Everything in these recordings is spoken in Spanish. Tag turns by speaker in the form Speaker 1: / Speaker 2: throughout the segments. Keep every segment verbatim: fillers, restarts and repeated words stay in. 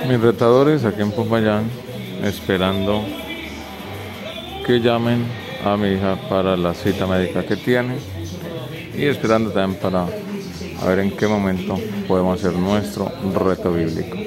Speaker 1: Mis retadores aquí en Popayán, esperando que llamen a mi hija para la cita médica que tiene y esperando también para a ver en qué momento podemos hacer nuestro reto bíblico.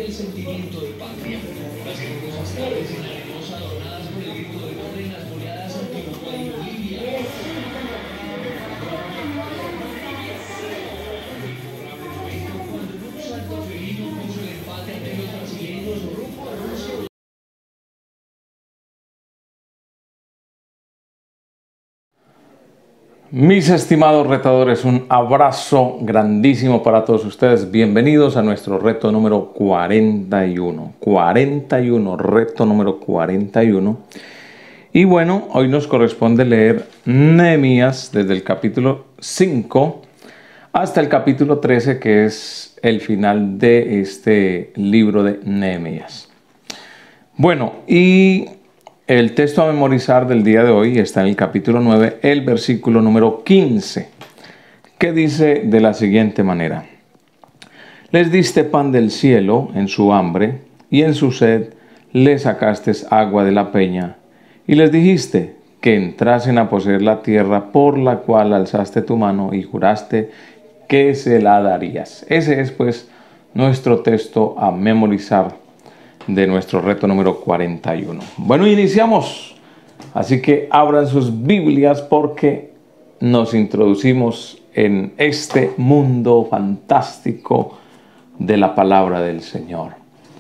Speaker 1: Mis estimados retadores, un abrazo grandísimo para todos ustedes. Bienvenidos a nuestro reto número cuarenta y uno. cuarenta y uno, reto número cuarenta y uno. Y bueno, hoy nos corresponde leer Nehemías desde el capítulo cinco hasta el capítulo trece, que es el final de este libro de Nehemías. Bueno, y el texto a memorizar del día de hoy está en el capítulo nueve, el versículo número quince, que dice de la siguiente manera: Les diste pan del cielo en su hambre, y en su sed les sacaste agua de la peña, y les dijiste que entrasen a poseer la tierra por la cual alzaste tu mano y juraste que se la darías. Ese es pues nuestro texto a memorizar de nuestro reto número cuarenta y uno. Bueno, iniciamos. Así que abran sus Biblias porque nos introducimos en este mundo fantástico de la palabra del Señor.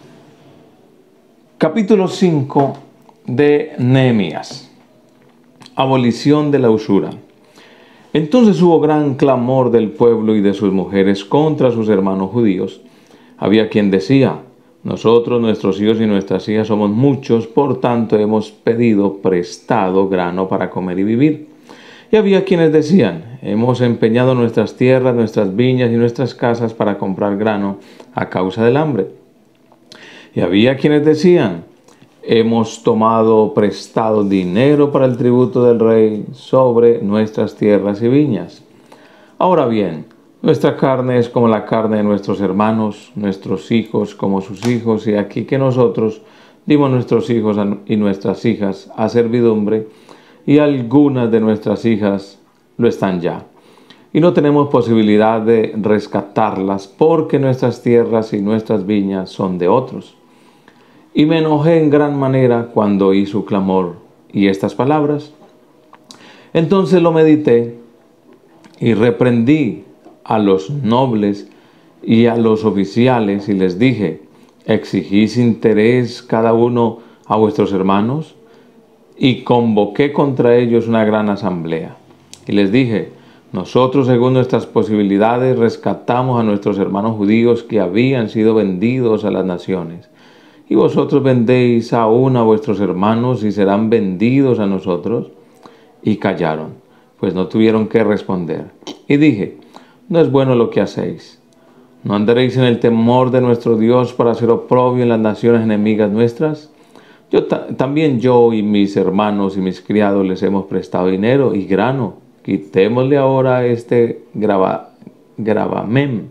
Speaker 1: Capítulo cinco de Nehemías. Abolición de la usura. Entonces hubo gran clamor del pueblo y de sus mujeres contra sus hermanos judíos. Había quien decía: Nosotros, nuestros hijos y nuestras hijas somos muchos, por tanto hemos pedido prestado grano para comer y vivir. Y había quienes decían: Hemos empeñado nuestras tierras, nuestras viñas y nuestras casas para comprar grano a causa del hambre. Y había quienes decían: Hemos tomado prestado dinero para el tributo del rey sobre nuestras tierras y viñas. Ahora bien, nuestra carne es como la carne de nuestros hermanos, nuestros hijos como sus hijos, y aquí que nosotros dimos nuestros hijos y nuestras hijas a servidumbre, y algunas de nuestras hijas lo están ya. Y no tenemos posibilidad de rescatarlas porque nuestras tierras y nuestras viñas son de otros. Y me enojé en gran manera cuando oí su clamor y estas palabras. Entonces lo medité y reprendí a los nobles y a los oficiales y les dije: ¿Exigís interés cada uno a vuestros hermanos? Y convoqué contra ellos una gran asamblea. Y les dije: Nosotros, según nuestras posibilidades, rescatamos a nuestros hermanos judíos que habían sido vendidos a las naciones. Y vosotros vendéis aún a vuestros hermanos y serán vendidos a nosotros. Y callaron, pues no tuvieron qué responder. Y dije: No es bueno lo que hacéis. ¿No andaréis en el temor de nuestro Dios para hacer oprobio en las naciones enemigas nuestras? Yo también yo y mis hermanos y mis criados les hemos prestado dinero y grano. Quitémosle ahora este grava, gravamen.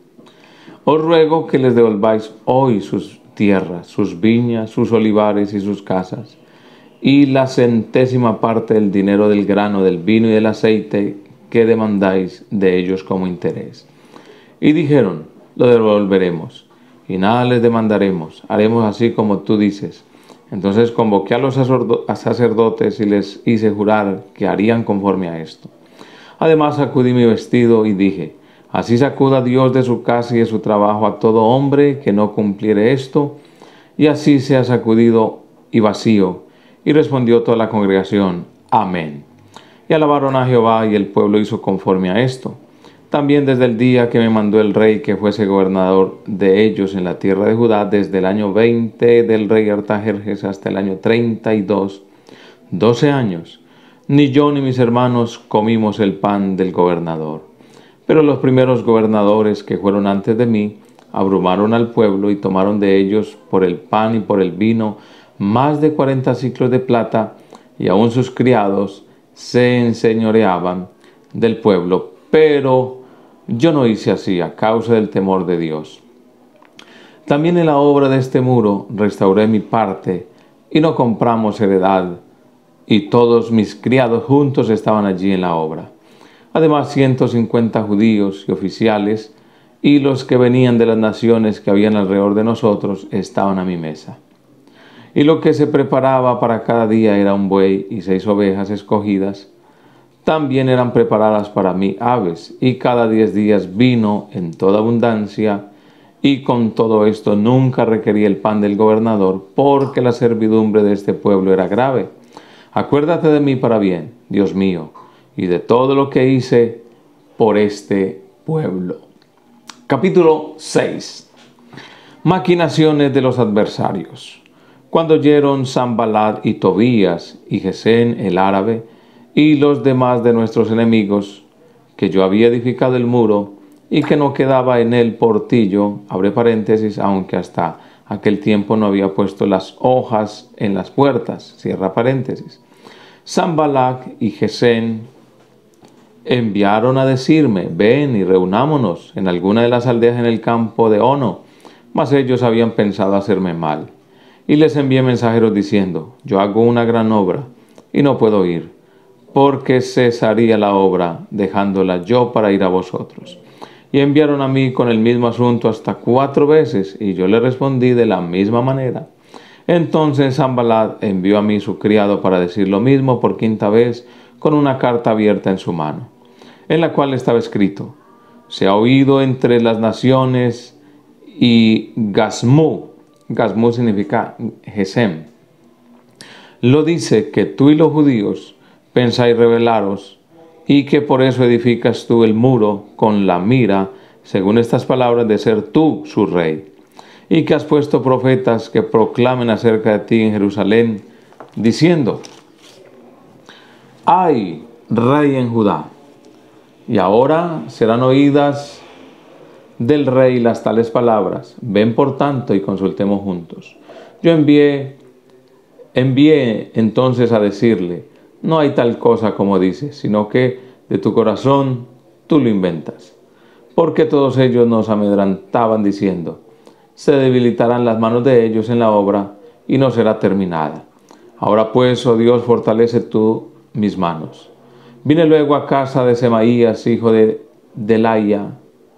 Speaker 1: Os ruego que les devolváis hoy sus tierras, sus viñas, sus olivares y sus casas, y la centésima parte del dinero del grano, del vino y del aceite que demandáis de ellos como interés. Y dijeron: Lo devolveremos, y nada les demandaremos, haremos así como tú dices. Entonces convoqué a los sacerdotes y les hice jurar que harían conforme a esto. Además sacudí mi vestido y dije: Así sacuda Dios de su casa y de su trabajo a todo hombre que no cumpliere esto, y así sea sacudido y vacío. Y respondió toda la congregación: Amén. Y alabaron a Jehová, y el pueblo hizo conforme a esto. También desde el día que me mandó el rey que fuese gobernador de ellos en la tierra de Judá, desde el año veinte del rey Artajerjes hasta el año treinta y dos, doce años, ni yo ni mis hermanos comimos el pan del gobernador. Pero los primeros gobernadores que fueron antes de mí abrumaron al pueblo y tomaron de ellos por el pan y por el vino más de cuarenta siclos de plata, y aun sus criados se enseñoreaban del pueblo, pero yo no hice así a causa del temor de Dios. También en la obra de este muro restauré mi parte, y no compramos heredad, y todos mis criados juntos estaban allí en la obra. Además, ciento cincuenta judíos y oficiales, y los que venían de las naciones que habían alrededor de nosotros, estaban a mi mesa. Y lo que se preparaba para cada día era un buey y seis ovejas escogidas. También eran preparadas para mí aves, y cada diez días vino en toda abundancia, y con todo esto nunca requerí el pan del gobernador, porque la servidumbre de este pueblo era grave. Acuérdate de mí para bien, Dios mío, y de todo lo que hice por este pueblo. Capítulo seis. Maquinaciones de los adversarios. Cuando oyeron Sanballat y Tobías y Gesén el árabe y los demás de nuestros enemigos que yo había edificado el muro y que no quedaba en él portillo, abre paréntesis, aunque hasta aquel tiempo no había puesto las hojas en las puertas, cierra paréntesis, Sanballat y Gesén enviaron a decirme: ven y reunámonos en alguna de las aldeas en el campo de Ono. Mas ellos habían pensado hacerme mal. Y les envié mensajeros diciendo: yo hago una gran obra y no puedo ir, porque cesaría la obra dejándola yo para ir a vosotros. Y enviaron a mí con el mismo asunto hasta cuatro veces, y yo le respondí de la misma manera. Entonces Sanballat envió a mí su criado para decir lo mismo por quinta vez, con una carta abierta en su mano, en la cual estaba escrito: se ha oído entre las naciones, y Gasmú, Gasmú significa Gesem, lo dice, que tú y los judíos pensáis rebelaros, y que por eso edificas tú el muro con la mira, según estas palabras, de ser tú su rey, y que has puesto profetas que proclamen acerca de ti en Jerusalén, diciendo: hay rey en Judá. Y ahora serán oídas del rey las tales palabras. Ven por tanto y consultemos juntos. Yo envié, envié entonces a decirle: no hay tal cosa como dices, sino que de tu corazón tú lo inventas. Porque todos ellos nos amedrantaban diciendo: se debilitarán las manos de ellos en la obra y no será terminada. Ahora pues, oh Dios, fortalece tú mis manos. Vine luego a casa de Semaías, hijo de Delaía,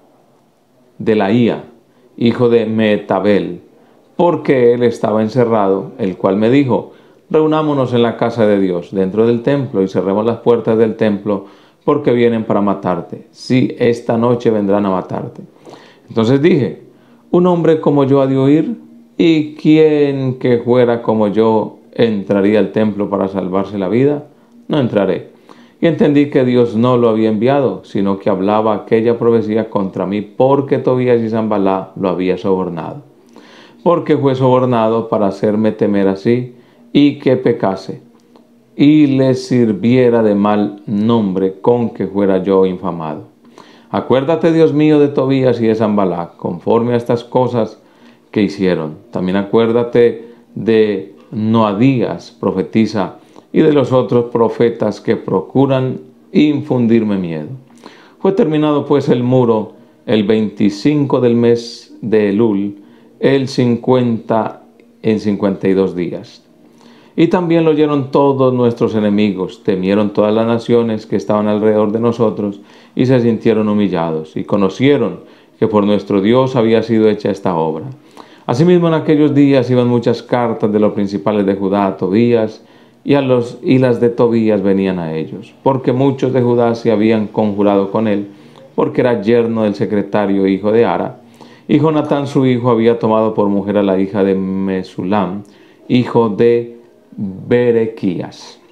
Speaker 1: Delaía, hijo de Metabel, porque él estaba encerrado, el cual me dijo: reunámonos en la casa de Dios, dentro del templo, y cerremos las puertas del templo, porque vienen para matarte. Sí, esta noche vendrán a matarte. Entonces dije: un hombre como yo ha de huir, y quien que fuera como yo entraría al templo para salvarse la vida, no entraré. Y entendí que Dios no lo había enviado, sino que hablaba aquella profecía contra mí, porque Tobías y Sanballat lo había sobornado. Porque fue sobornado para hacerme temer así, y que pecase, y le sirviera de mal nombre con que fuera yo infamado. Acuérdate, Dios mío, de Tobías y de Sanballat, conforme a estas cosas que hicieron. También acuérdate de Noadías, profetiza, y de los otros profetas que procuran infundirme miedo. Fue terminado pues el muro el veinticinco del mes de Elul, el cincuenta en cincuenta y dos días. Y también lo oyeron todos nuestros enemigos, temieron todas las naciones que estaban alrededor de nosotros, y se sintieron humillados, y conocieron que por nuestro Dios había sido hecha esta obra. Asimismo, en aquellos días iban muchas cartas de los principales de Judá a Tobías, y, a los, y las de Tobías venían a ellos, porque muchos de Judá se habían conjurado con él, porque era yerno del secretario hijo de Ara, y Jonatán su hijo había tomado por mujer a la hija de Mesulam, hijo de Berequías.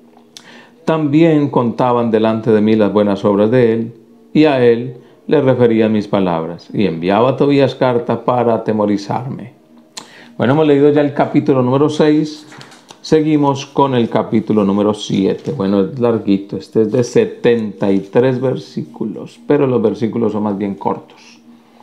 Speaker 1: También contaban delante de mí las buenas obras de él, y a él le referían mis palabras, y enviaba a Tobías cartas para atemorizarme. Bueno, hemos leído ya el capítulo número seis. Seguimos con el capítulo número siete. Bueno, es larguito. Este es de setenta y tres versículos, pero los versículos son más bien cortos.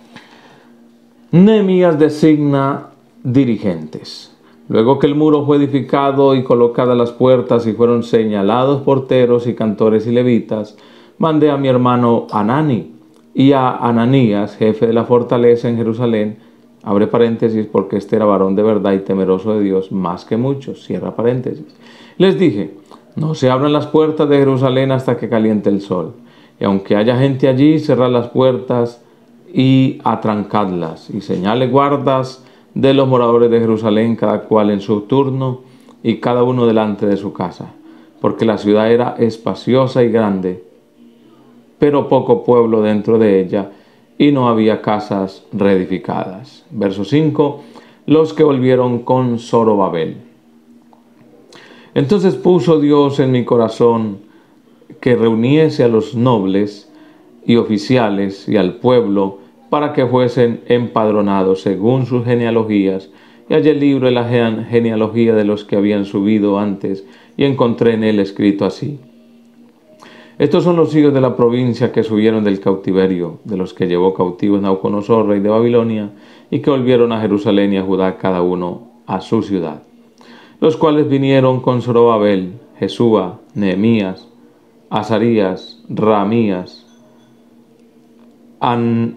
Speaker 1: Nehemías designa dirigentes. Luego que el muro fue edificado y colocadas las puertas y fueron señalados porteros y cantores y levitas, mandé a mi hermano Hanani y a Ananías, jefe de la fortaleza en Jerusalén, abre paréntesis, porque este era varón de verdad y temeroso de Dios más que muchos, cierra paréntesis. Les dije, no se abran las puertas de Jerusalén hasta que caliente el sol, y aunque haya gente allí, cerrad las puertas y atrancadlas, y señale guardas de los moradores de Jerusalén, cada cual en su turno, y cada uno delante de su casa, porque la ciudad era espaciosa y grande, pero poco pueblo dentro de ella, y no había casas reedificadas. Verso cinco. Los que volvieron con Zorobabel. Entonces puso Dios en mi corazón que reuniese a los nobles y oficiales y al pueblo para que fuesen empadronados según sus genealogías, y hallé el libro de la genealogía de los que habían subido antes, y encontré en él escrito así: estos son los hijos de la provincia que subieron del cautiverio, de los que llevó cautivos Nabucodonosor, rey de Babilonia, y que volvieron a Jerusalén y a Judá, cada uno a su ciudad. Los cuales vinieron con Zorobabel, Jesúa, Nehemías, Azarías, Ramías, An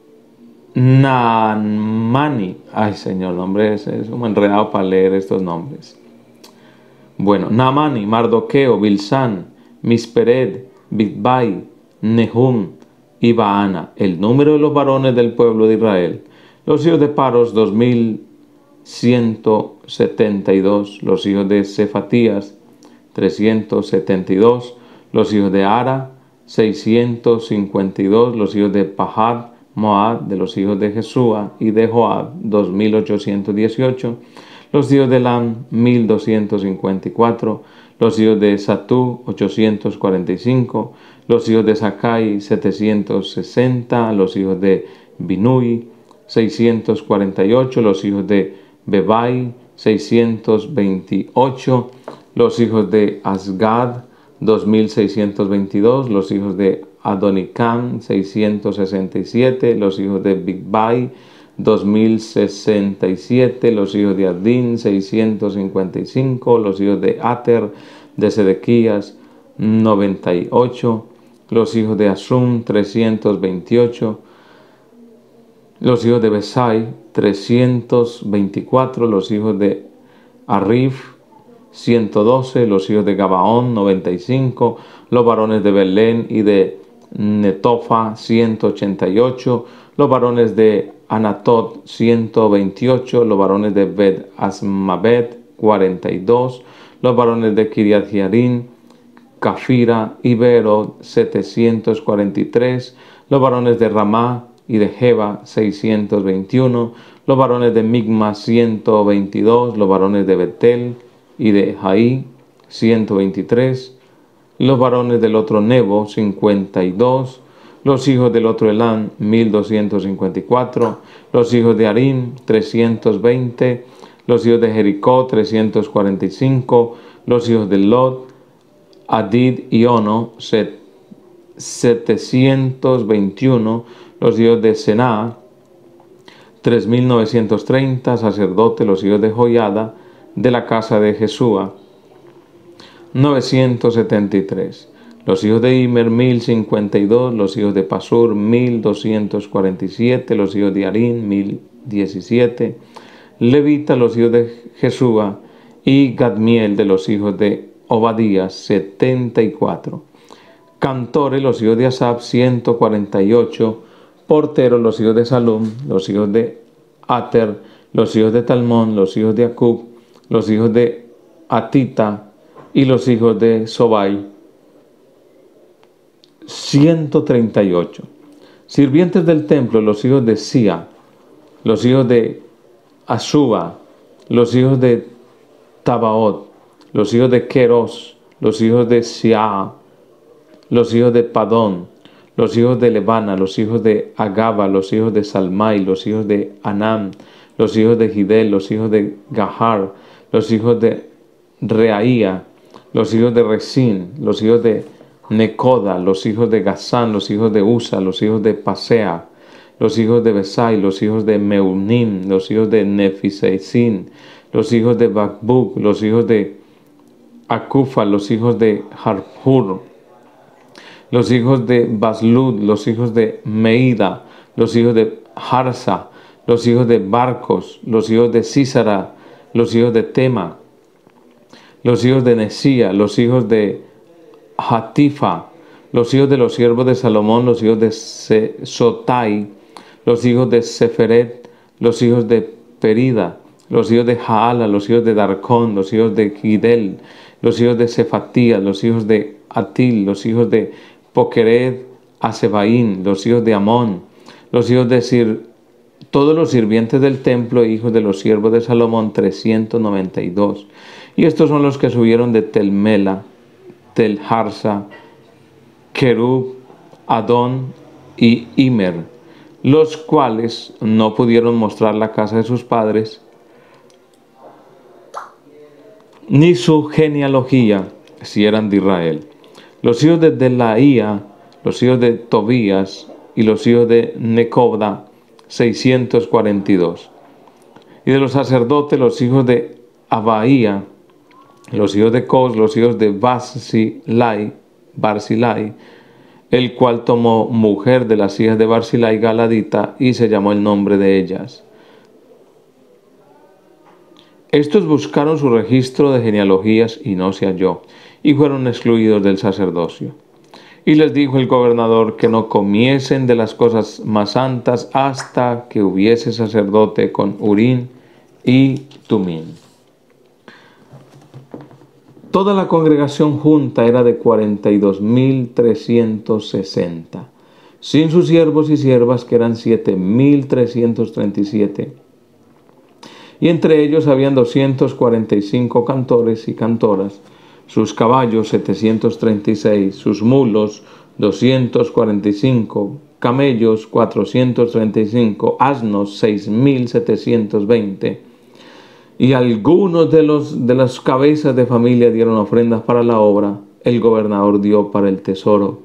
Speaker 1: Naamani. Ay, Señor, nombre es, es un enredado para leer estos nombres. Bueno, Naamani, Mardoqueo, Bilsán, Mispered, Bigbai, Nehum y Baana. El número de los varones del pueblo de Israel. Los hijos de Paros, dos mil ciento setenta y dos. Los hijos de Cefatías, trescientos setenta y dos. Los hijos de Ara, seiscientos cincuenta y dos. Los hijos de Pahat Moab, de los hijos de Jesúa y de Joab, dos mil ochocientos dieciocho. Los hijos de Elam, mil doscientos cincuenta y cuatro. Los hijos de Satú, ochocientos cuarenta y cinco. Los hijos de Sakai, setecientos sesenta. Los hijos de Binui, seiscientos cuarenta y ocho. Los hijos de Bebai, seiscientos veintiocho. Los hijos de Asgad, dos mil seiscientos veintidós. Los hijos de Adonicam, seiscientos sesenta y siete. Los hijos de Bigbai, dos mil sesenta y siete. Los hijos de Adín, seiscientos cincuenta y cinco. Los hijos de Ater, de Sedequías, noventa y ocho. Los hijos de Asum, trescientos veintiocho. Los hijos de Besai, trescientos veinticuatro. Los hijos de Arif, ciento doce. Los hijos de Gabaón, noventa y cinco. Los varones de Belén y de Netofa, ciento ochenta y ocho. Los varones de Anatot, ciento veintiocho. Los varones de Bet Asmabet, cuarenta y dos. Los varones de Kiriat Jearim, Cafira y Beerot, setecientos cuarenta y tres. Los varones de Ramá y de Jeba, seiscientos veintiuno. Los varones de Migma, ciento veintidós. Los varones de Betel y de Jaí, ciento veintitrés. Los varones del otro Nebo, cincuenta y dos. Los hijos del otro Elam, mil doscientos cincuenta y cuatro. Los hijos de Arim, trescientos veinte. Los hijos de Jericó, trescientos cuarenta y cinco. Los hijos de Lot, Adid y Ono, setecientos veintiuno. Los hijos de Sená, tres mil novecientos treinta. Sacerdote, los hijos de Joiada, de la casa de Jesúa, novecientos setenta y tres. Los hijos de Imer, mil cincuenta y dos. Los hijos de Pasur, mil doscientos cuarenta y siete. Los hijos de Arín, mil diecisiete. Levita, los hijos de Jesúa, y Gadmiel, de los hijos de Obadías, setenta y cuatro. Cantores, los hijos de Asaf, ciento cuarenta y ocho. Porteros, los hijos de Salum, los hijos de Ater, los hijos de Talmón, los hijos de Acub, los hijos de Atita y los hijos de Sobai, ciento treinta y ocho. Sirvientes del templo, los hijos de Sia, los hijos de Asuba, los hijos de Tabaot, los hijos de Queros, los hijos de Siaa, los hijos de Padón, los hijos de Lebana, los hijos de Agaba, los hijos de Salmai, los hijos de Anam, los hijos de Gidel, los hijos de Gahar, los hijos de Reaía, los hijos de Resín, los hijos de Necoda, los hijos de Gazán, los hijos de Usa, los hijos de Pasea, los hijos de Besai, los hijos de Meunim, los hijos de Nefisesin, los hijos de Bakbuk, los hijos de Akufa, los hijos de Harpur, los hijos de Baslud, los hijos de Meida, los hijos de Harsa, los hijos de Barcos, los hijos de Sísara, los hijos de Tema, los hijos de Nesía, los hijos de Hatifa, los hijos de los siervos de Salomón, los hijos de Sotai, los hijos de Seferet, los hijos de Perida, los hijos de Jaala, los hijos de Darcón, los hijos de Gidel, los hijos de Sefatías, los hijos de Atil, los hijos de Poquered, Asebaín, los hijos de Amón, los hijos de Sir, todos los sirvientes del templo e hijos de los siervos de Salomón, trescientos noventa y dos. Y estos son los que subieron de Telmela, Telharsa, Kerub, Adón y Imer, los cuales no pudieron mostrar la casa de sus padres, ni su genealogía, si eran de Israel. Los hijos de Delaía, los hijos de Tobías y los hijos de Necobda, seiscientos cuarenta y dos. Y de los sacerdotes, los hijos de Abaía, los hijos de Cos, los hijos de Barzilai, Barzilai, el cual tomó mujer de las hijas de Barzilai Galadita y se llamó el nombre de ellas. Estos buscaron su registro de genealogías y no se halló, y fueron excluidos del sacerdocio. Y les dijo el gobernador que no comiesen de las cosas más santas hasta que hubiese sacerdote con Urín y Tumín. Toda la congregación junta era de cuarenta y dos mil trescientos sesenta, sin sus siervos y siervas, que eran siete mil trescientos treinta y siete. Y entre ellos habían doscientos cuarenta y cinco cantores y cantoras, sus caballos setecientos treinta y seis, sus mulos doscientos cuarenta y cinco, camellos cuatrocientos treinta y cinco, asnos seis mil setecientos veinte. Y algunos de, los, de las cabezas de familia dieron ofrendas para la obra. El gobernador dio para el tesoro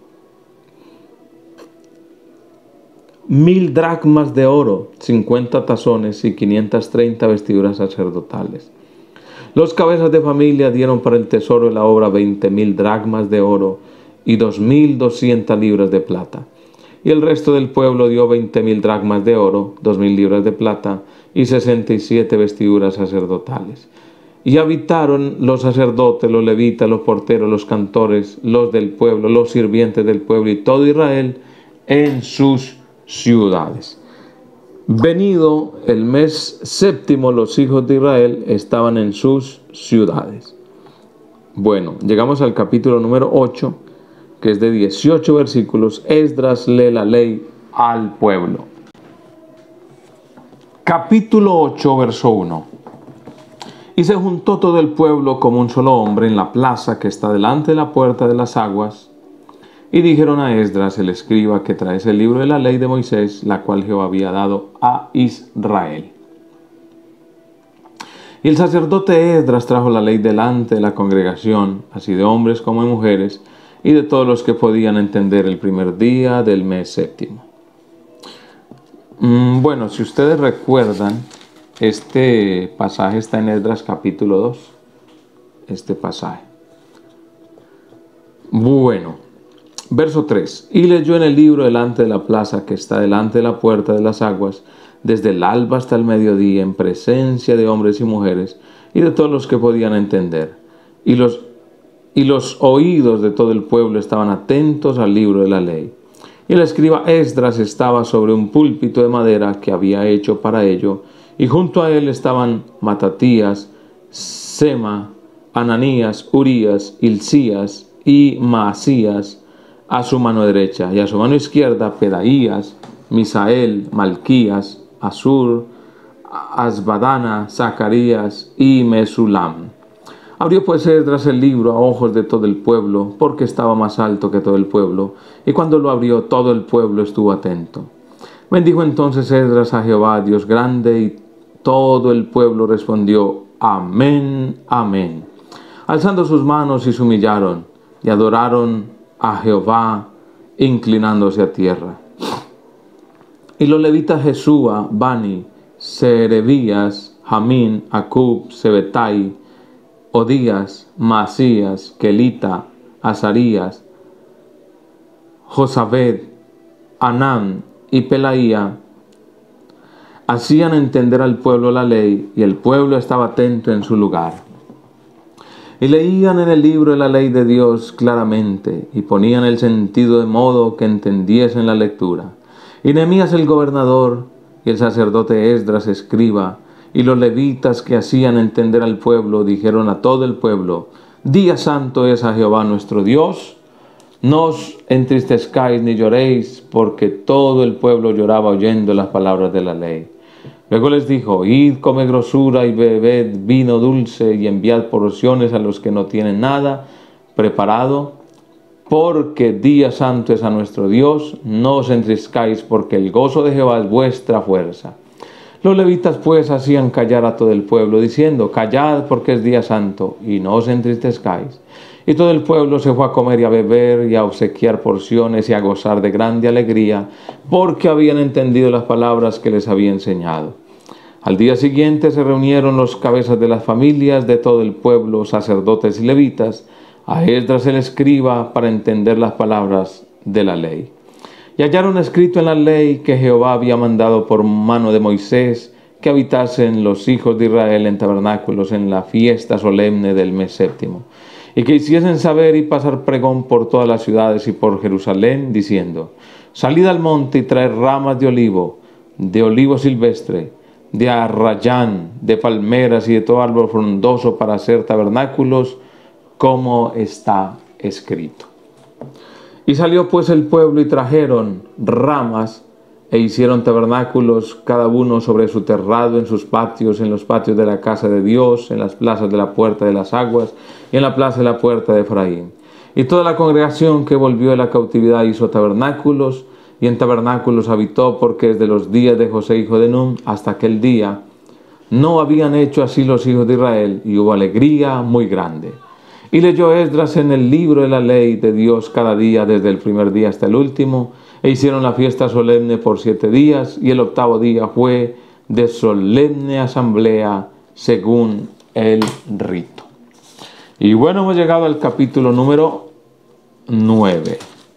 Speaker 1: mil dracmas de oro, cincuenta tazones y quinientas treinta vestiduras sacerdotales. Los cabezas de familia dieron para el tesoro de la obra veinte mil dracmas de oro y dos mil doscientas libras de plata. Y el resto del pueblo dio veinte mil dracmas de oro, dos mil libras de plata y sesenta y siete vestiduras sacerdotales. Y habitaron los sacerdotes, los levitas, los porteros, los cantores, los del pueblo, los sirvientes del pueblo y todo Israel en sus ciudades. Venido el mes séptimo, los hijos de Israel estaban en sus ciudades. Bueno, llegamos al capítulo número ocho, que es de dieciocho versículos. Esdras lee la ley al pueblo. Capítulo ocho, verso uno. Y se juntó todo el pueblo como un solo hombre en la plaza que está delante de la puerta de las aguas. Y dijeron a Esdras, el escriba, que traes el libro de la ley de Moisés, la cual Jehová había dado a Israel. Y el sacerdote Esdras trajo la ley delante de la congregación, así de hombres como de mujeres, y de todos los que podían entender, el primer día del mes séptimo. Mm, bueno, si ustedes recuerdan, este pasaje está en Esdras capítulo dos. Este pasaje. Bueno, verso tres. Y leyó en el libro delante de la plaza que está delante de la puerta de las aguas, desde el alba hasta el mediodía, en presencia de hombres y mujeres, y de todos los que podían entender. Y los Y los oídos de todo el pueblo estaban atentos al libro de la ley. Y el escriba Esdras estaba sobre un púlpito de madera que había hecho para ello, y junto a él estaban Matatías, Sema, Ananías, Urías, Hilcías y Maasías a su mano derecha, y a su mano izquierda Pedaías, Misael, Malquías, Asur, Asbadana, Zacarías y Mesulam. Abrió pues Esdras el libro a ojos de todo el pueblo, porque estaba más alto que todo el pueblo, y cuando lo abrió todo el pueblo estuvo atento. Bendijo entonces Esdras a Jehová, Dios grande, y todo el pueblo respondió, amén, amén. Alzando sus manos y se humillaron, y adoraron a Jehová, inclinándose a tierra. Y los levitas Jesúa, Bani, Serebías, Jamín, Acub, Sebetai, Odías, Masías, Kelita, Azarías, Josabed, Anán y Pelaía, hacían entender al pueblo la ley, y el pueblo estaba atento en su lugar. Y leían en el libro de la ley de Dios claramente, y ponían el sentido de modo que entendiesen la lectura. Y Nehemías el gobernador, y el sacerdote Esdras escriba, y los levitas que hacían entender al pueblo, dijeron a todo el pueblo: Día santo es a Jehová nuestro Dios. No os entristezcáis ni lloréis, porque todo el pueblo lloraba oyendo las palabras de la ley. Luego les dijo: Id, comed grosura y bebed vino dulce, y enviad porciones a los que no tienen nada preparado, porque día santo es a nuestro Dios. No os entristezcáis, porque el gozo de Jehová es vuestra fuerza. Los levitas pues hacían callar a todo el pueblo, diciendo: Callad, porque es día santo, y no os entristezcáis. Y todo el pueblo se fue a comer y a beber, y a obsequiar porciones, y a gozar de grande alegría, porque habían entendido las palabras que les había enseñado. Al día siguiente se reunieron los cabezas de las familias de todo el pueblo, sacerdotes y levitas, a Esdras el escriba, para entender las palabras de la ley. Y hallaron escrito en la ley que Jehová había mandado por mano de Moisés que habitasen los hijos de Israel en tabernáculos en la fiesta solemne del mes séptimo, y que hiciesen saber y pasar pregón por todas las ciudades y por Jerusalén, diciendo: Salid al monte y traed ramas de olivo, de olivo silvestre, de arrayán, de palmeras y de todo árbol frondoso para hacer tabernáculos, como está escrito. Y salió pues el pueblo y trajeron ramas e hicieron tabernáculos, cada uno sobre su terrado, en sus patios, en los patios de la casa de Dios, en las plazas de la puerta de las aguas y en la plaza de la puerta de Efraín. Y toda la congregación que volvió de la cautividad hizo tabernáculos, y en tabernáculos habitó, porque desde los días de José hijo de Nun hasta aquel día no habían hecho así los hijos de Israel, y hubo alegría muy grande. Y leyó Esdras en el libro de la ley de Dios cada día, desde el primer día hasta el último, e hicieron la fiesta solemne por siete días, y el octavo día fue de solemne asamblea según el rito. Y bueno, hemos llegado al capítulo número nueve.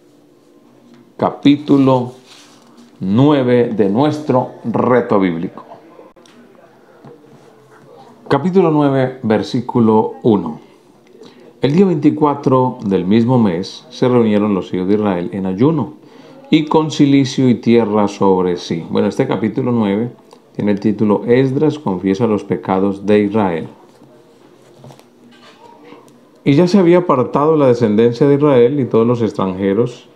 Speaker 1: Capítulo nueve de nuestro reto bíblico. Capítulo nueve, versículo uno. El día veinticuatro del mismo mes se reunieron los hijos de Israel en ayuno y con cilicio y tierra sobre sí. Bueno, este capítulo nueve tiene el título: Esdras confiesa los pecados de Israel. Y ya se había apartado la descendencia de Israel y todos los extranjeros,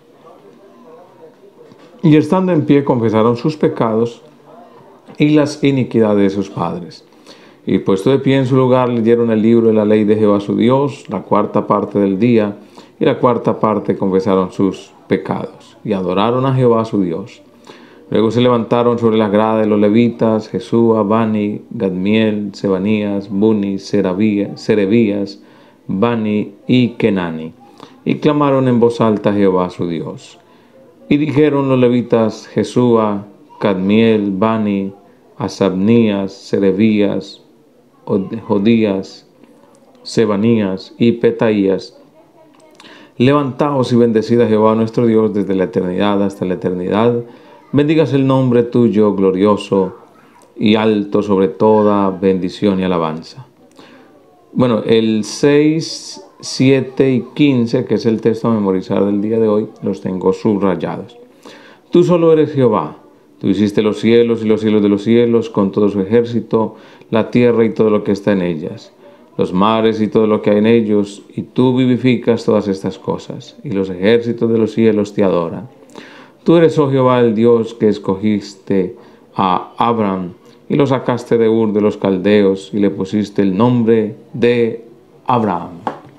Speaker 1: y estando en pie confesaron sus pecados y las iniquidades de sus padres. Y puesto de pie en su lugar, leyeron el libro de la ley de Jehová su Dios, la cuarta parte del día, y la cuarta parte confesaron sus pecados, y adoraron a Jehová su Dios. Luego se levantaron sobre la grada de los levitas, Jesúa, Bani, Gadmiel, Sebanías, Buni, Serebías, Bani y Kenani, y clamaron en voz alta a Jehová su Dios. Y dijeron los levitas, Jesúa, Cadmiel, Bani, Asabnías, Serebías, Jodías, Sebanías y Petaías: levantaos y bendecid a Jehová nuestro Dios desde la eternidad hasta la eternidad. Bendigas el nombre tuyo, glorioso y alto sobre toda bendición y alabanza. Bueno, el seis, siete y quince, que es el texto a memorizar del día de hoy, los tengo subrayados. Tú solo eres Jehová. Tú hiciste los cielos y los cielos de los cielos con todo su ejército, la tierra y todo lo que está en ellas, los mares y todo lo que hay en ellos, y tú vivificas todas estas cosas, y los ejércitos de los cielos te adoran. Tú eres, oh Jehová, el Dios que escogiste a Abraham y lo sacaste de Ur de los Caldeos y le pusiste el nombre de Abraham.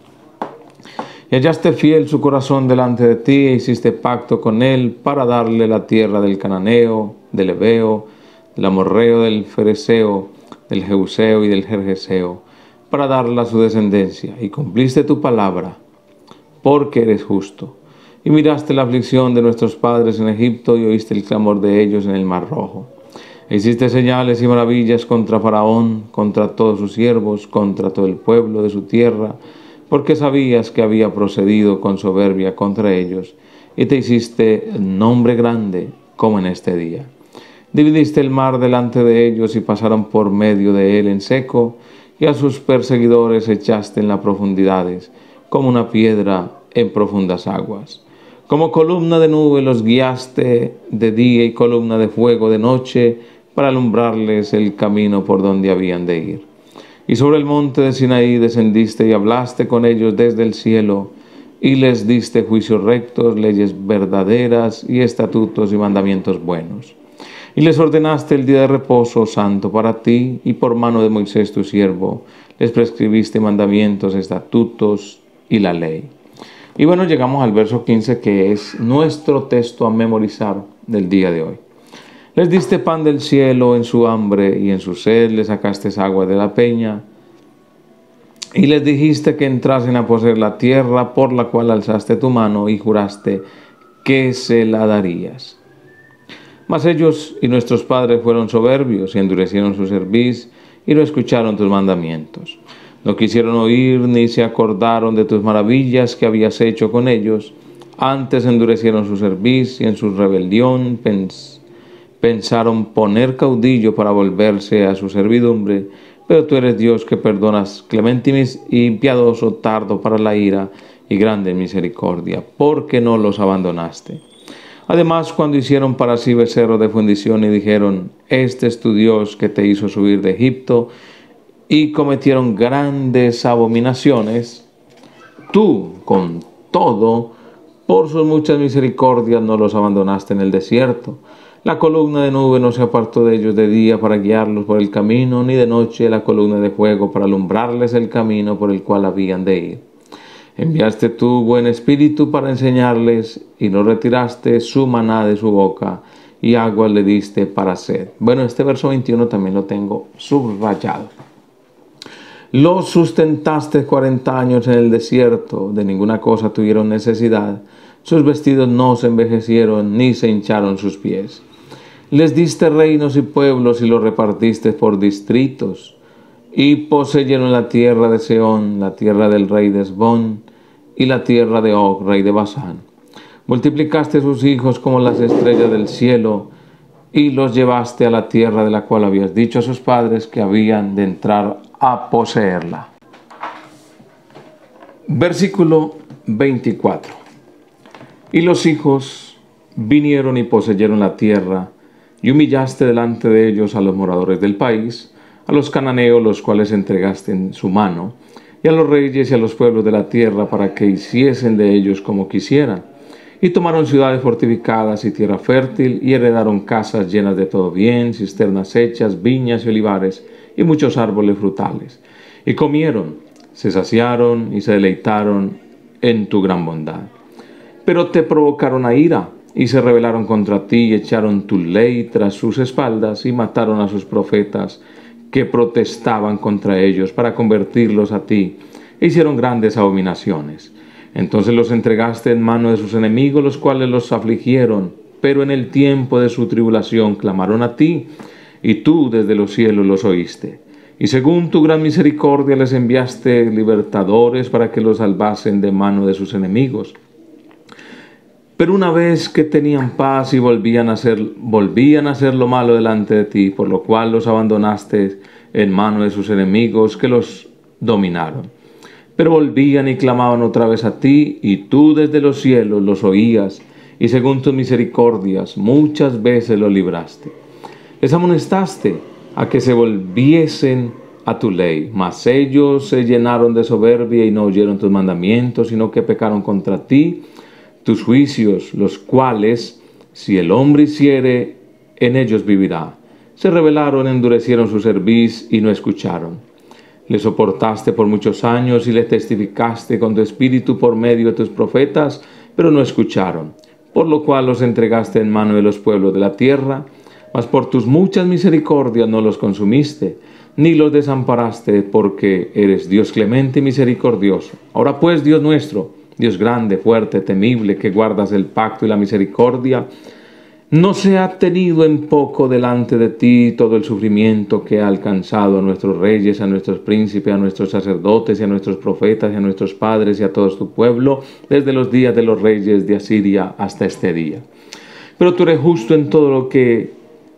Speaker 1: Y hallaste fiel su corazón delante de ti e hiciste pacto con él para darle la tierra del Cananeo, del Heveo, del Amorreo, del Fereseo, del Jebuseo y del Gergeseo, para darla a su descendencia. Y cumpliste tu palabra, porque eres justo. Y miraste la aflicción de nuestros padres en Egipto y oíste el clamor de ellos en el Mar Rojo. E hiciste señales y maravillas contra Faraón, contra todos sus siervos, contra todo el pueblo de su tierra, porque sabías que había procedido con soberbia contra ellos, y te hiciste nombre grande como en este día. Dividiste el mar delante de ellos y pasaron por medio de él en seco, y a sus perseguidores echaste en las profundidades, como una piedra en profundas aguas. Como columna de nube los guiaste de día y columna de fuego de noche, para alumbrarles el camino por donde habían de ir. Y sobre el monte de Sinaí descendiste y hablaste con ellos desde el cielo, y les diste juicios rectos, leyes verdaderas y estatutos y mandamientos buenos. Y les ordenaste el día de reposo santo para ti, y por mano de Moisés tu siervo les prescribiste mandamientos, estatutos y la ley. Y bueno, llegamos al verso quince, que es nuestro texto a memorizar del día de hoy. Les diste pan del cielo en su hambre, y en su sed les sacaste agua de la peña, y les dijiste que entrasen a poseer la tierra por la cual alzaste tu mano y juraste que se la darías. Mas ellos y nuestros padres fueron soberbios y endurecieron su cerviz y no escucharon tus mandamientos. No quisieron oír ni se acordaron de tus maravillas que habías hecho con ellos. Antes endurecieron su cerviz y en su rebelión pens pensaron poner caudillo para volverse a su servidumbre. Pero tú eres Dios que perdonas, clemente y piadoso, tardo para la ira y grande en misericordia, porque no los abandonaste. Además, cuando hicieron para sí becerro de fundición y dijeron, este es tu Dios que te hizo subir de Egipto, y cometieron grandes abominaciones, tú, con todo, por sus muchas misericordias no los abandonaste en el desierto. La columna de nube no se apartó de ellos de día para guiarlos por el camino, ni de noche la columna de fuego para alumbrarles el camino por el cual habían de ir. Enviaste tu buen espíritu para enseñarles, y no retiraste su maná de su boca, y agua le diste para sed. Bueno, este verso veintiuno también lo tengo subrayado. Los sustentaste cuarenta años en el desierto, de ninguna cosa tuvieron necesidad. Sus vestidos no se envejecieron, ni se hincharon sus pies. Les diste reinos y pueblos, y los repartiste por distritos. Y poseyeron la tierra de Seón, la tierra del rey de Esbón, y la tierra de Og, rey de Basán. Multiplicaste sus hijos como las estrellas del cielo, y los llevaste a la tierra de la cual habías dicho a sus padres que habían de entrar a poseerla. Versículo veinticuatro. Y los hijos vinieron y poseyeron la tierra, y humillaste delante de ellos a los moradores del país, a los cananeos, los cuales entregaste en su mano, y a los reyes y a los pueblos de la tierra, para que hiciesen de ellos como quisieran. Y tomaron ciudades fortificadas y tierra fértil, y heredaron casas llenas de todo bien, cisternas hechas, viñas y olivares, y muchos árboles frutales. Y comieron, se saciaron y se deleitaron en tu gran bondad. Pero te provocaron a ira, y se rebelaron contra ti, y echaron tu ley tras sus espaldas, y mataron a sus profetas, que protestaban contra ellos para convertirlos a ti, e hicieron grandes abominaciones. Entonces los entregaste en mano de sus enemigos, los cuales los afligieron, pero en el tiempo de su tribulación clamaron a ti, y tú desde los cielos los oíste. Y según tu gran misericordia les enviaste libertadores para que los salvasen de mano de sus enemigos. Pero una vez que tenían paz y volvían a hacer, volvían a hacer lo malo delante de ti, por lo cual los abandonaste en mano de sus enemigos que los dominaron. Pero volvían y clamaban otra vez a ti, y tú desde los cielos los oías, y según tus misericordias muchas veces los libraste. Les amonestaste a que se volviesen a tu ley, mas ellos se llenaron de soberbia y no oyeron tus mandamientos, sino que pecaron contra ti, tus juicios, los cuales, si el hombre hiciere, en ellos vivirá. Se rebelaron, endurecieron su cerviz y no escucharon. Le soportaste por muchos años y le testificaste con tu espíritu por medio de tus profetas, pero no escucharon, por lo cual los entregaste en mano de los pueblos de la tierra, mas por tus muchas misericordias no los consumiste, ni los desamparaste, porque eres Dios clemente y misericordioso. Ahora pues, Dios nuestro, Dios grande, fuerte, temible, que guardas el pacto y la misericordia, no se ha tenido en poco delante de ti todo el sufrimiento que ha alcanzado a nuestros reyes, a nuestros príncipes, a nuestros sacerdotes y a nuestros profetas y a nuestros padres y a todo tu pueblo, desde los días de los reyes de Asiria hasta este día. Pero tú eres justo en todo lo que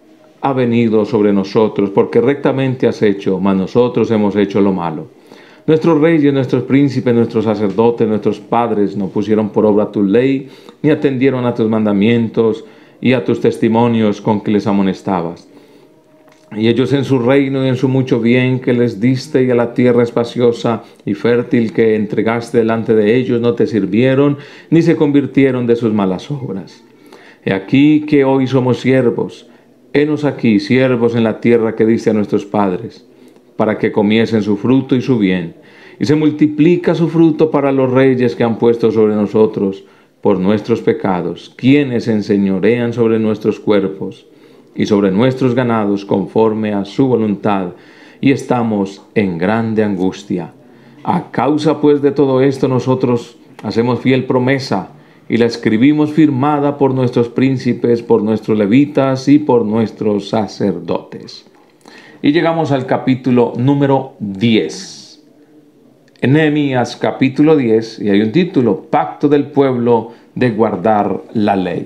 Speaker 1: ha venido sobre nosotros, porque rectamente has hecho, mas nosotros hemos hecho lo malo. Nuestros reyes, nuestros príncipes, nuestros sacerdotes, nuestros padres no pusieron por obra tu ley, ni atendieron a tus mandamientos y a tus testimonios con que les amonestabas. Y ellos en su reino y en su mucho bien que les diste y a la tierra espaciosa y fértil que entregaste delante de ellos no te sirvieron, ni se convirtieron de sus malas obras. He aquí que hoy somos siervos, henos aquí siervos en la tierra que diste a nuestros padres, para que comiesen su fruto y su bien, y se multiplica su fruto para los reyes que han puesto sobre nosotros por nuestros pecados, quienes enseñorean sobre nuestros cuerpos y sobre nuestros ganados conforme a su voluntad, y estamos en grande angustia. A causa pues de todo esto nosotros hacemos fiel promesa, y la escribimos firmada por nuestros príncipes, por nuestros levitas y por nuestros sacerdotes. Y llegamos al capítulo número diez. En Nehemías capítulo diez, y hay un título: Pacto del pueblo de guardar la ley.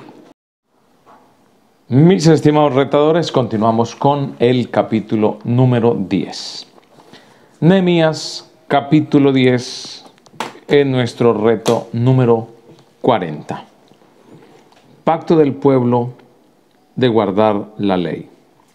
Speaker 1: Mis estimados retadores, continuamos con el capítulo número diez. Nehemías capítulo diez es nuestro reto número cuarenta. Pacto del pueblo de guardar la ley.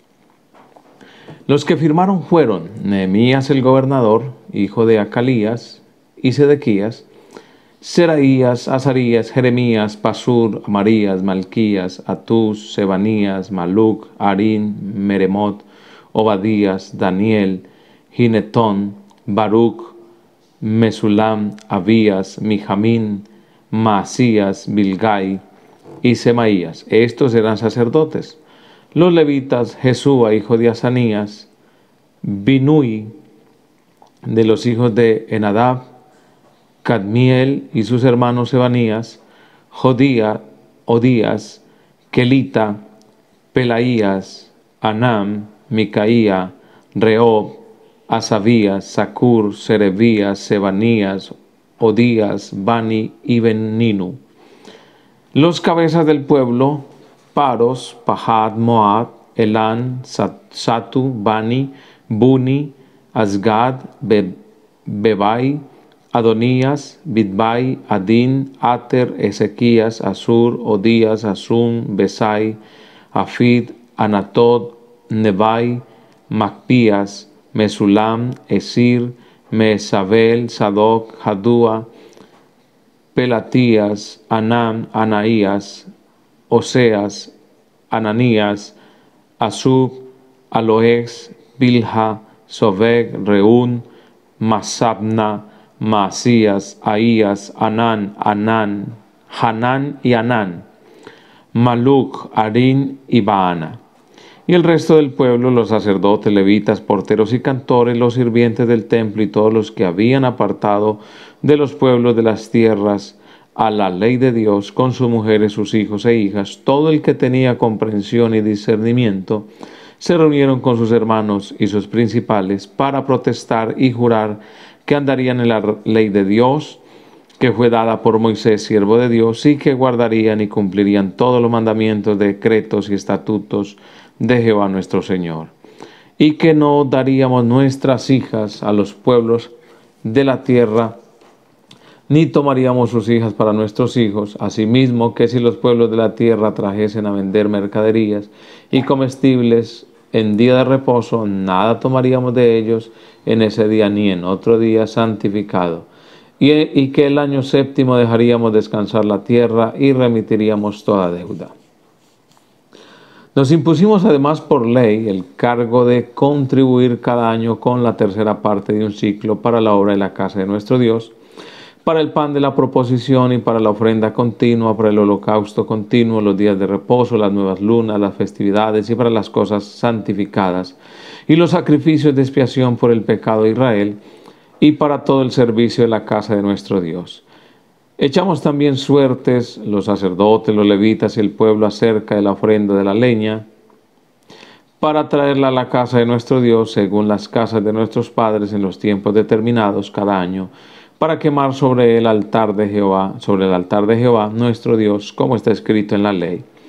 Speaker 1: Los que firmaron fueron Nehemías el gobernador, hijo de Acalías, y Sedequías, Seraías, Azarías, Jeremías, Pasur, Amarías, Malquías, Atús, Sebanías, Maluc, Arín, Meremot, Obadías, Daniel, Ginetón, Baruch, Mesulam, Abías, Mijamín, Maasías, Bilgai y Semaías. Estos eran sacerdotes. Los levitas, Jesúa, hijo de Asanías, Binui, de los hijos de Enadab, Cadmiel y sus hermanos Sebanías, Jodía, Odías, Kelita, Pelaías, Anam, Micaía, Reob, Asabías, Sacur, Serebías, Sebanías, Odías, Bani y Beninu. Los cabezas del pueblo: Paros, Pahat, Moab, Elán, Satu, Bani, Buni, Asgad, Be Bebai, Adonías, Bidbai, Adín, Ater, Ezequías, Asur, Odías, Asum, Besai, Afid, Anatot, Nebai, Macpías, Mesulam, Esir, Mesabel, Sadoc, Jadúa, Pelatías, Anam, Anaías, Oseas, Ananías, Asub, Aloex, Bilha, Sobek, Reún, Masabna, Maasías, Ahías, Anán, Anán, Hanán y Anán, Maluc, Arín y Baana. Y el resto del pueblo, los sacerdotes, levitas, porteros y cantores, los sirvientes del templo y todos los que habían apartado de los pueblos de las tierras a la ley de Dios, con sus mujeres, sus hijos e hijas, todo el que tenía comprensión y discernimiento, se reunieron con sus hermanos y sus principales para protestar y jurar que andarían en la ley de Dios, que fue dada por Moisés, siervo de Dios, y que guardarían y cumplirían todos los mandamientos, decretos y estatutos de Jehová nuestro Señor, y que no daríamos nuestras hijas a los pueblos de la tierra, ni tomaríamos sus hijas para nuestros hijos. Asimismo, que si los pueblos de la tierra trajesen a vender mercaderías y comestibles en día de reposo, nada tomaríamos de ellos en ese día ni en otro día santificado, y, y que el año séptimo dejaríamos descansar la tierra y remitiríamos toda deuda. Nos impusimos además por ley el cargo de contribuir cada año con la tercera parte de un ciclo para la obra de la casa de nuestro Dios, para el pan de la proposición y para la ofrenda continua, para el holocausto continuo, los días de reposo, las nuevas lunas, las festividades y para las cosas santificadas, y los sacrificios de expiación por el pecado de Israel, y para todo el servicio de la casa de nuestro Dios. Echamos también suertes, los sacerdotes, los levitas y el pueblo, acerca de la ofrenda de la leña, para traerla a la casa de nuestro Dios, según las casas de nuestros padres en los tiempos determinados cada año, para quemar sobre el altar de Jehová, sobre el altar de Jehová nuestro Dios, como está escrito en la ley.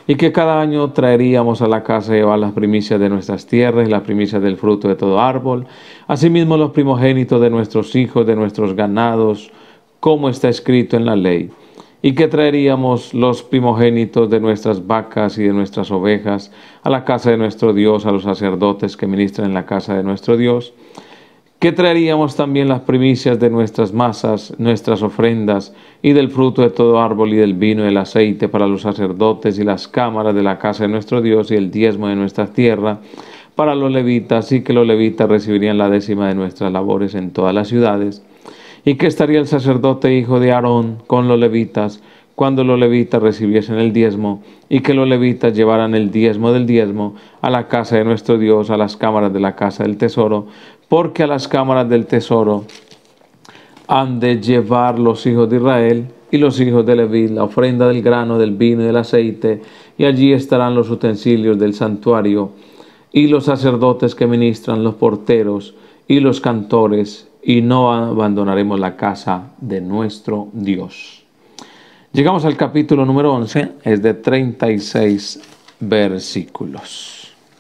Speaker 1: y que cada año traeríamos a la casa de Jehová las primicias de nuestras tierras y las primicias del fruto de todo árbol, asimismo los primogénitos de nuestros hijos, de nuestros ganados, como está escrito en la ley, y que traeríamos los primogénitos de nuestras vacas y de nuestras ovejas a la casa de nuestro Dios, a los sacerdotes que ministran en la casa de nuestro Dios, que traeríamos también las primicias de nuestras masas, nuestras ofrendas, y del fruto de todo árbol, y del vino y el aceite para los sacerdotes y las cámaras de la casa de nuestro Dios, y el diezmo de nuestra tierra para los levitas, y que los levitas recibirían la décima de nuestras labores en todas las ciudades, y que estaría el sacerdote hijo de Aarón con los levitas, cuando los levitas recibiesen el diezmo, y que los levitas llevaran el diezmo del diezmo a la casa de nuestro Dios, a las cámaras de la casa del tesoro, porque a las cámaras del tesoro han de llevar los hijos de Israel y los hijos de Leví la ofrenda del grano, del vino y del aceite, y allí estarán los utensilios del santuario, y los sacerdotes que ministran, los porteros y los cantores, y no abandonaremos la casa de nuestro Dios. Llegamos al capítulo número once, es de treinta y seis versículos.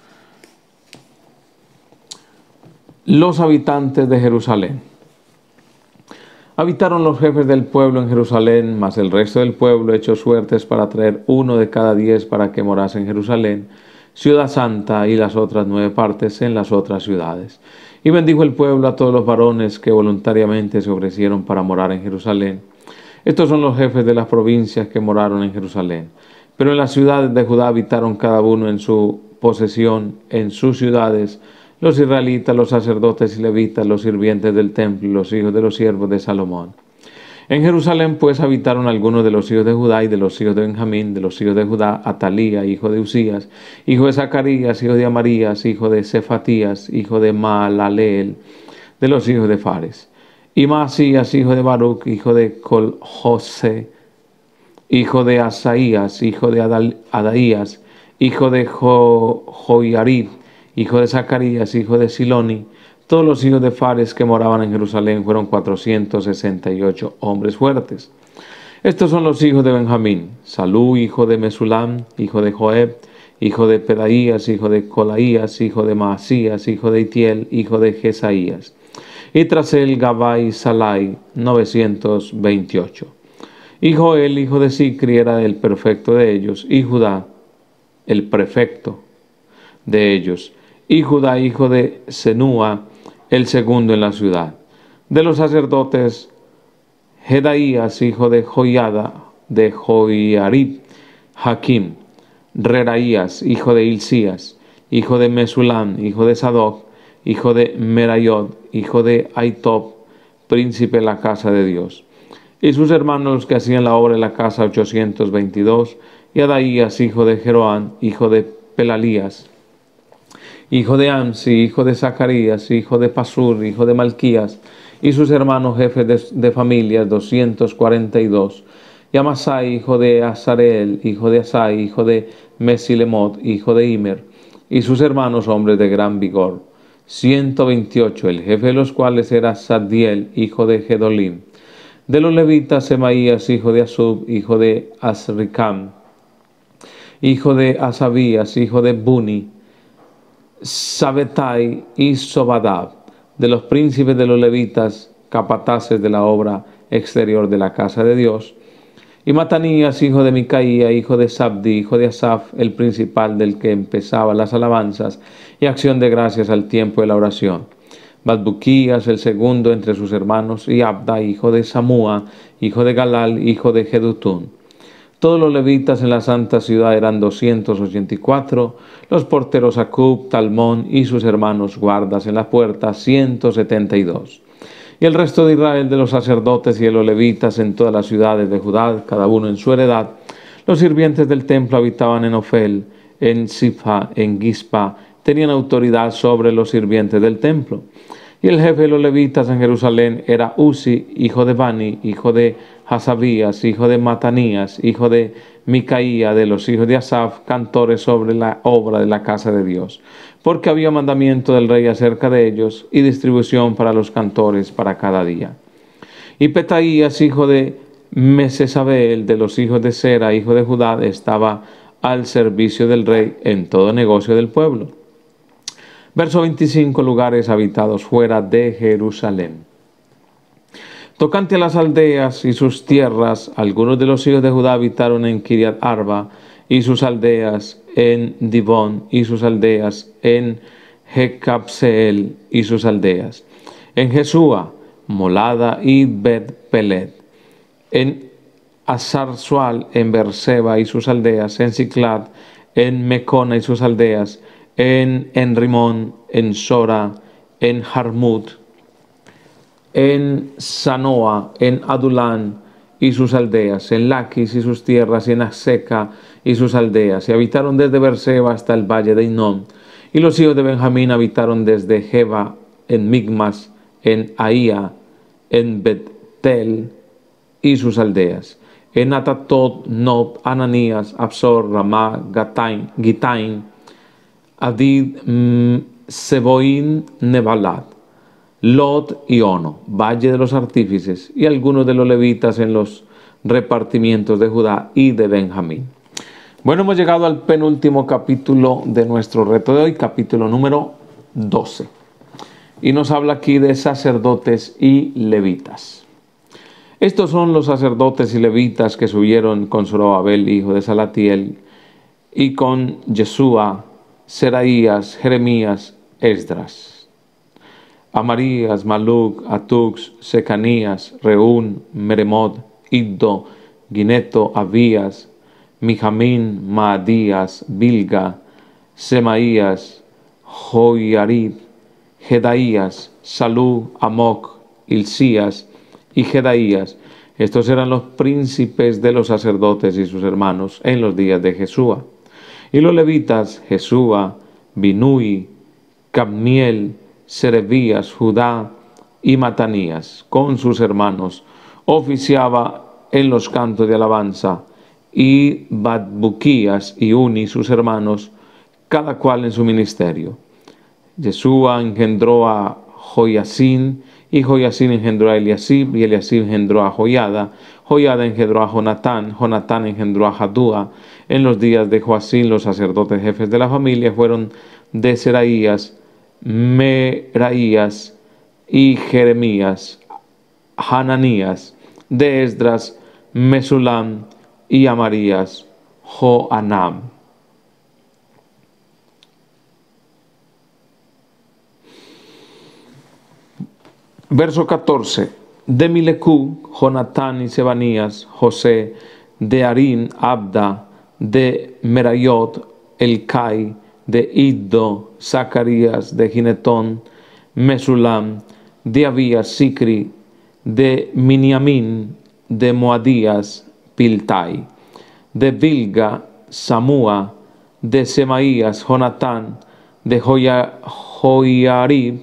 Speaker 1: Los habitantes de Jerusalén. Habitaron los jefes del pueblo en Jerusalén, mas el resto del pueblo echó suertes para traer uno de cada diez para que morase en Jerusalén, ciudad santa, y las otras nueve partes en las otras ciudades. Y bendijo el pueblo a todos los varones que voluntariamente se ofrecieron para morar en Jerusalén. Estos son los jefes de las provincias que moraron en Jerusalén. Pero en las ciudades de Judá habitaron cada uno en su posesión, en sus ciudades, los israelitas, los sacerdotes y levitas, los sirvientes del templo y los hijos de los siervos de Salomón. En Jerusalén pues habitaron algunos de los hijos de Judá y de los hijos de Benjamín, de los hijos de Judá, Atalía, hijo de Usías, hijo de Zacarías, hijo de Amarías, hijo de Cefatías, hijo de Maalaleel, de los hijos de Fares, y Maasías, hijo de Baruch, hijo de Col-José, hijo de Asaías, hijo de Adal Adaías, hijo de jo Joiarib, hijo de Zacarías, hijo de Siloni. Todos los hijos de Fares que moraban en Jerusalén fueron cuatrocientos sesenta y ocho hombres fuertes. Estos son los hijos de Benjamín: Salú, hijo de Mesulam, hijo de Joeb, hijo de Pedaías, hijo de Colaías, hijo de Maasías, hijo de Itiel, hijo de Jesaías. Y tras él Gabai, Salai, novecientos veintiocho. Y Joel, hijo de Sicri, era el prefecto de ellos, y Judá, el prefecto de ellos, y Judá, hijo de Senúa, el segundo en la ciudad. De los sacerdotes, Jedaías, hijo de Joiada, de Joiarib, Hakim, Reraías, hijo de Hilcías, hijo de Mesulam, hijo de Sadoc, hijo de Merayot, hijo de Aitob, príncipe de la casa de Dios. Y sus hermanos los que hacían la obra en la casa, ochocientos veintidós, y Adaías, hijo de Jeroán, hijo de Pelalías, hijo de Amsi, hijo de Zacarías, hijo de Pasur, hijo de Malquías, y sus hermanos jefes de, de familias, doscientos cuarenta y dos. Y Amasai, hijo de Azareel, hijo de Asai, hijo de Mesilemot, hijo de Imer, y sus hermanos hombres de gran vigor, ciento veintiocho, el jefe de los cuales era Sadiel, hijo de Gedolim. De los levitas, Semaías, hijo de Asub, hijo de Asricam, hijo de Asabías, hijo de Buni, Sabetai y Sobadab. De los príncipes de los levitas, capataces de la obra exterior de la casa de Dios, y Matanías, hijo de Micaía, hijo de Sabdi, hijo de Asaf, el principal del que empezaba las alabanzas y acción de gracias al tiempo de la oración. Bazbuquías, el segundo entre sus hermanos, y Abda, hijo de Samúa, hijo de Galal, hijo de Jedutún. Todos los levitas en la santa ciudad eran doscientos ochenta y cuatro, los porteros Acub, Talmón y sus hermanos guardas en la puerta, ciento setenta y dos. Y el resto de Israel, de los sacerdotes y de los levitas en todas las ciudades de Judá, cada uno en su heredad. Los sirvientes del templo habitaban en Ofel, en Sipha, en Gispa, tenían autoridad sobre los sirvientes del templo. Y el jefe de los levitas en Jerusalén era Uzi, hijo de Bani, hijo de Hasabías, hijo de Matanías, hijo de Micaía, de los hijos de Asaf, cantores sobre la obra de la casa de Dios, porque había mandamiento del rey acerca de ellos y distribución para los cantores para cada día. Y Petaías, hijo de Mesesabel, de los hijos de Sera, hijo de Judá, estaba al servicio del rey en todo negocio del pueblo. Verso veinticinco, lugares habitados fuera de Jerusalén. Tocante a las aldeas y sus tierras, algunos de los hijos de Judá habitaron en Kiriat Arba y sus aldeas, en Dibón y sus aldeas, en Jecabseel y sus aldeas, en Jesúa, Molada y Bet-Pelet, en Asar-Sual, en Berseba y sus aldeas, en Ciclat, en Mecona y sus aldeas, en Enrimón, en Sora, en Jarmut, en Sanoa, en Adulán y sus aldeas, en Laquis y sus tierras, y en Aseca y sus aldeas, y habitaron desde Berseba hasta el valle de Hinnom. Y los hijos de Benjamín habitaron desde Geba, en Migmas, en Ahía, en Betel y sus aldeas, en Atatot, Nob, Ananías, Absor, Ramá, Gatain, Gitain, Adid, mm, Seboín, Nebalat, Lot y Ono, valle de los artífices, y algunos de los levitas en los repartimientos de Judá y de Benjamín. Bueno, hemos llegado al penúltimo capítulo de nuestro reto de hoy, capítulo número doce. Y nos habla aquí de sacerdotes y levitas. Estos son los sacerdotes y levitas que subieron con Zorobabel, hijo de Salatiel, y con Yeshua, Seraías, Jeremías, Esdras, Amarías, Maluc, Atux, Secanías, Reún, Meremot, Iddo, Gineto, Abías, Mijamín, Maadías, Bilga, Semaías, Joiarib, Jedaías, Salú, Amoc, Hilcías y Jedaías. Estos eran los príncipes de los sacerdotes y sus hermanos en los días de Jesúa. Y los levitas, Jesúa, Binui, Cabmiel, Serebías, Judá y Matanías, con sus hermanos, oficiaba en los cantos de alabanza, y Badbuquías y Uni, sus hermanos, cada cual en su ministerio. Yeshua engendró a Joiacín, y Joiacín engendró a Eliasib, y Eliasib engendró a Joiada, Joiada engendró a Jonatán, Jonatán engendró a Jadúa. En los días de Joacín, los sacerdotes jefes de la familia fueron de Seraías, Meraías y Jeremías, Hananías, de Esdras, Mesulam y Amarías, Joanam. Verso catorce. De Milecú, Jonatán y Sebanías, José, de Arín, Abda, de Merayot, Elcai, de Iddo, Zacarías, de Ginetón, Mesulam, de Abías, Sicri, de Miniamín, de Moadías, Piltai, de Bilga, Samúa, de Semaías, Jonatán, de Joiarib,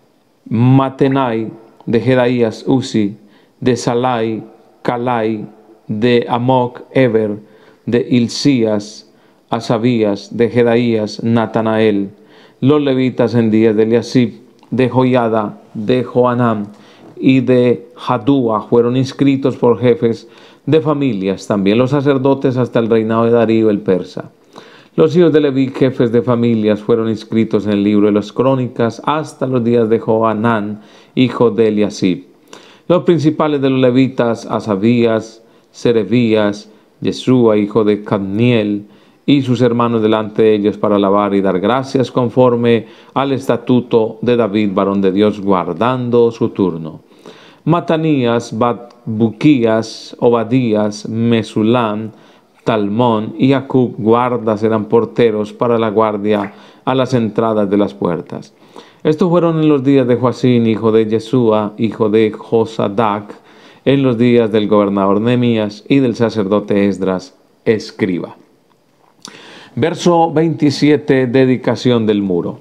Speaker 1: Matenai, de Jedaías, Uzi, de Salai, Calai, de Amoc, Eber, de Hilcías, Asabías, de Jedaías, Natanael. Los levitas en días de Eliasib, de Joiada, de Joanam y de Jadúa fueron inscritos por jefes de familias, también los sacerdotes hasta el reinado de Darío el persa. Los hijos de Leví, jefes de familias, fueron inscritos en el libro de las crónicas hasta los días de Johanán, hijo de Eliasib. Los principales de los levitas, Asabías, Serebías, Yeshua, hijo de Cadmiel, y sus hermanos delante de ellos para alabar y dar gracias conforme al estatuto de David, varón de Dios, guardando su turno. Matanías, Badbuquías, Obadías, Mesulam, Talmón y Acub, guardas, eran porteros para la guardia a las entradas de las puertas. Estos fueron en los días de Joacín, hijo de Yeshua, hijo de Josadac, en los días del gobernador Nehemías y del sacerdote Esdras, escriba. Verso veintisiete, dedicación del muro.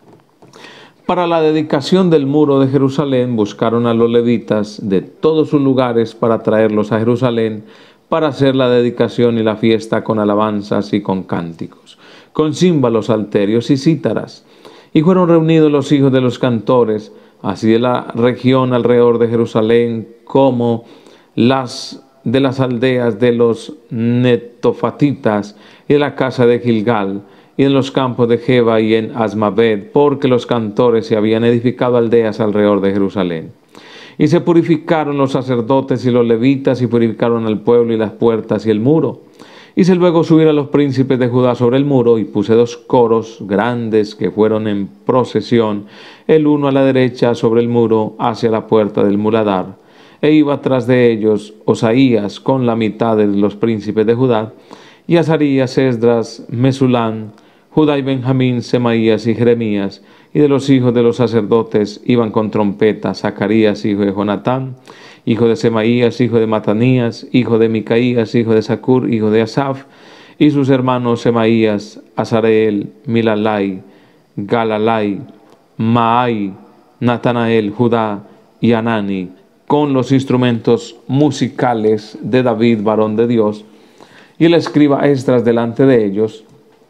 Speaker 1: Para la dedicación del muro de Jerusalén buscaron a los levitas de todos sus lugares para traerlos a Jerusalén para hacer la dedicación y la fiesta con alabanzas y con cánticos, con címbalos, salterios y cítaras. Y fueron reunidos los hijos de los cantores, así de la región alrededor de Jerusalén como las de las aldeas de los netofatitas y de la casa de Gilgal y en los campos de Jeba y en Asmaved, porque los cantores se habían edificado aldeas alrededor de Jerusalén. Y se purificaron los sacerdotes y los levitas y purificaron al pueblo y las puertas y el muro. Hice luego subir a los príncipes de Judá sobre el muro y puse dos coros grandes que fueron en procesión, el uno a la derecha sobre el muro hacia la puerta del muladar. E iba tras de ellos Osaías con la mitad de los príncipes de Judá, y Azarías, Esdras, Mesulán, Judá y Benjamín, Semaías y Jeremías, y de los hijos de los sacerdotes iban con trompeta Zacarías, hijo de Jonatán, hijo de Semaías, hijo de Matanías, hijo de Micaías, hijo de Zacur, hijo de Asaf, y sus hermanos Semaías, Azareel, Milalai, Galalai, Maai, Natanael, Judá y Anani, con los instrumentos musicales de David, varón de Dios, y el escriba Esdras delante de ellos.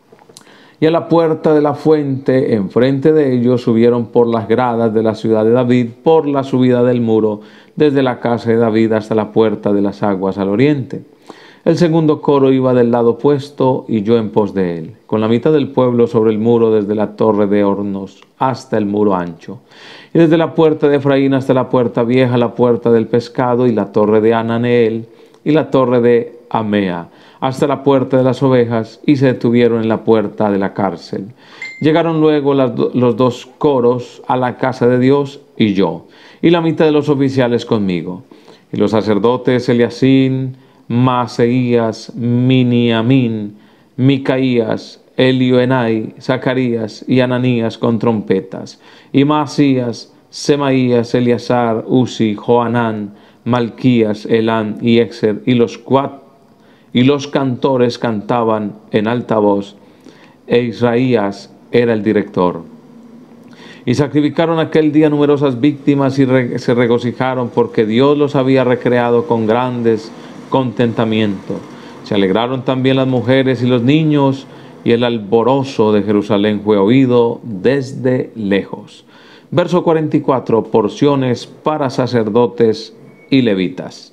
Speaker 1: Y a la puerta de la fuente, enfrente de ellos, subieron por las gradas de la ciudad de David, por la subida del muro, desde la casa de David hasta la puerta de las aguas al oriente. El segundo coro iba del lado opuesto, y yo en pos de él, con la mitad del pueblo sobre el muro, desde la torre de hornos hasta el muro ancho. Y desde la puerta de Efraín hasta la puerta vieja, la puerta del pescado, y la torre de Ananeel, y la torre de Amea, hasta la puerta de las ovejas, y se detuvieron en la puerta de la cárcel. Llegaron luego las, los dos coros a la casa de Dios, y yo, y la mitad de los oficiales conmigo. Y los sacerdotes Eliasín, Maaseías, Miniamín, Micaías, Elioenai, Zacarías y Ananías con trompetas, y Maasías, Semaías, Eleazar, Uzi, Joanán, Malquías, Elán y Exer, y los cuatro y los cantores cantaban en alta voz, e Israías era el director. Y sacrificaron aquel día numerosas víctimas y re se regocijaron porque Dios los había recreado con grandes contentamiento. Se alegraron también las mujeres y los niños, y el alborozo de Jerusalén fue oído desde lejos. Verso cuarenta y cuatro, porciones para sacerdotes y levitas.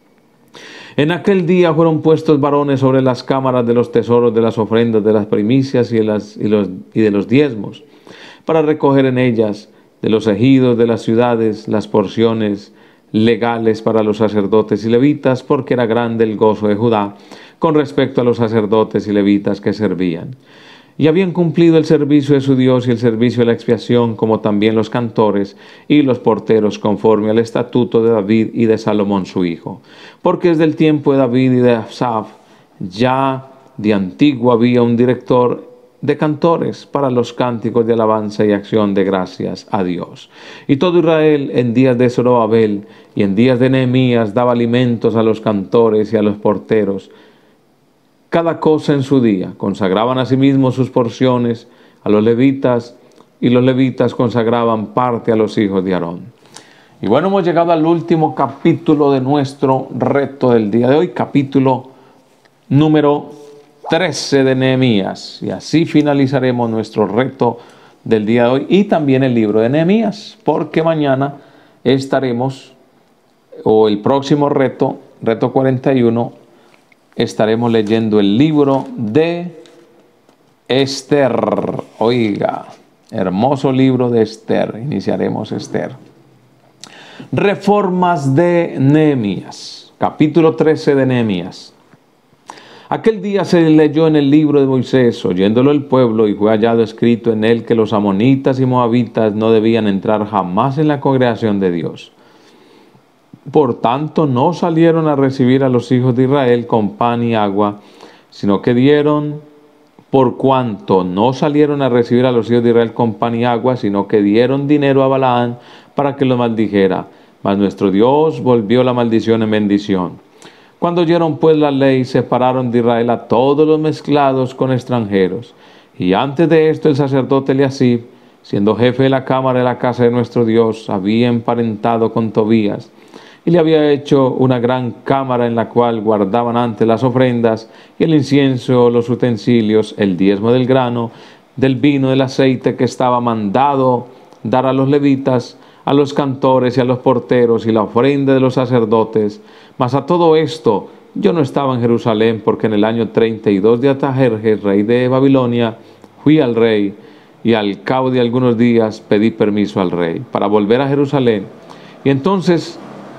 Speaker 1: En aquel día fueron puestos varones sobre las cámaras de los tesoros de las ofrendas, de las primicias y de, las, y los, y de los diezmos, para recoger en ellas de los ejidos de las ciudades las porciones legales para los sacerdotes y levitas, porque era grande el gozo de Judá con respecto a los sacerdotes y levitas que servían. Y habían cumplido el servicio de su Dios y el servicio de la expiación, como también los cantores y los porteros, conforme al estatuto de David y de Salomón su hijo. Porque desde el tiempo de David y de Asaf, ya de antiguo había un director de cantores para los cánticos de alabanza y acción de gracias a Dios. Y todo Israel en días de Zorobabel y en días de Nehemías daba alimentos a los cantores y a los porteros, cada cosa en su día. Consagraban asimismo sus porciones a los levitas, y los levitas consagraban parte a los hijos de Aarón. Y bueno, hemos llegado al último capítulo de nuestro reto del día de hoy, capítulo número trece de Nehemías. Y así finalizaremos nuestro reto del día de hoy y también el libro de Nehemías, porque mañana estaremos, o el próximo reto, reto cuarenta y uno, estaremos leyendo el libro de Esther. Oiga, hermoso libro de Esther. Iniciaremos Esther. Reformas de Nehemías. Capítulo trece de Nehemías. Aquel día se leyó en el libro de Moisés, oyéndolo el pueblo, y fue hallado escrito en él que los amonitas y moabitas no debían entrar jamás en la congregación de Dios. Por tanto, no salieron a recibir a los hijos de Israel con pan y agua, sino que dieron, por cuanto no salieron a recibir a los hijos de Israel con pan y agua, sino que dieron dinero a Balaán para que los maldijera. Mas nuestro Dios volvió la maldición en bendición. Cuando oyeron pues la ley, separaron de Israel a todos los mezclados con extranjeros. Y antes de esto el sacerdote Eliasib, siendo jefe de la cámara de la casa de nuestro Dios, había emparentado con Tobías, y le había hecho una gran cámara en la cual guardaban antes las ofrendas y el incienso, los utensilios, el diezmo del grano, del vino, del aceite que estaba mandado dar a los levitas, a los cantores y a los porteros y la ofrenda de los sacerdotes. Mas a todo esto yo no estaba en Jerusalén, porque en el año treinta y dos de Artajerjes, rey de Babilonia, fui al rey, y al cabo de algunos días pedí permiso al rey para volver a Jerusalén. Y entonces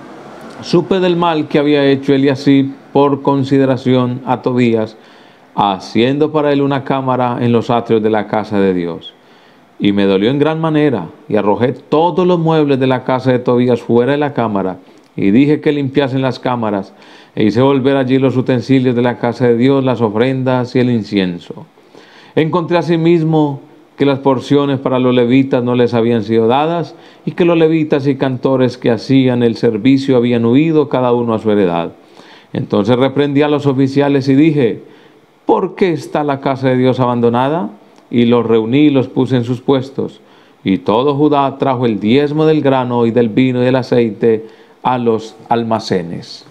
Speaker 1: supe del mal que había hecho Eliasib por consideración a Tobías, haciendo para él una cámara en los atrios de la casa de Dios. Y me dolió en gran manera, y arrojé todos los muebles de la casa de Tobías fuera de la cámara, y dije que limpiasen las cámaras, e hice volver allí los utensilios de la casa de Dios, las ofrendas y el incienso. Encontré asimismo que las porciones para los levitas no les habían sido dadas, y que los levitas y cantores que hacían el servicio habían huido cada uno a su heredad. Entonces reprendí a los oficiales y dije: ¿por qué está la casa de Dios abandonada? Y los reuní y los puse en sus puestos. Y todo Judá trajo el diezmo del grano y del vino y del aceite a los almacenes.